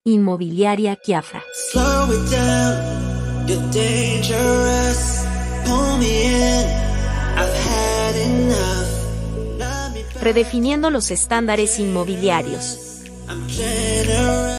Inmobiliaria Kiafra. Slow it down, you're dangerous. Pull me in, I've had enough. Love me back, Redefiniendo los estándares inmobiliarios. I'm generous.